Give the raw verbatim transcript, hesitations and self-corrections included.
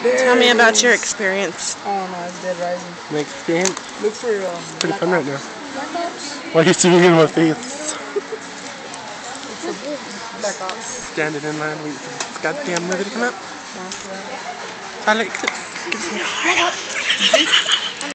Tell me about your experience. Oh no, it's Dead Rising. My experience? Look for um, pretty Black fun Ops. right now. Black Ops? Why are you sitting in my face? It's a Black Ops. Standing in line waiting for this goddamn movie to come out. Twilight Eclipse gives me a heart.